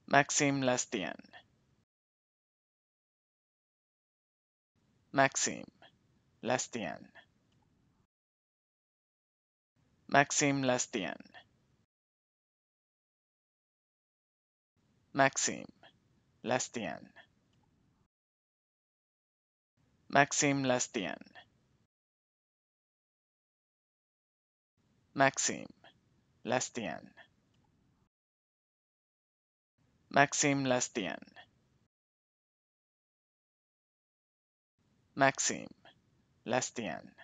Maxime Lestienne. Maxime Lestienne. Maxime Lestienne. Maxime Lestienne. Maxime Lestienne. Maxime Lestienne. Maxime Lestienne. Maxime Lestienne.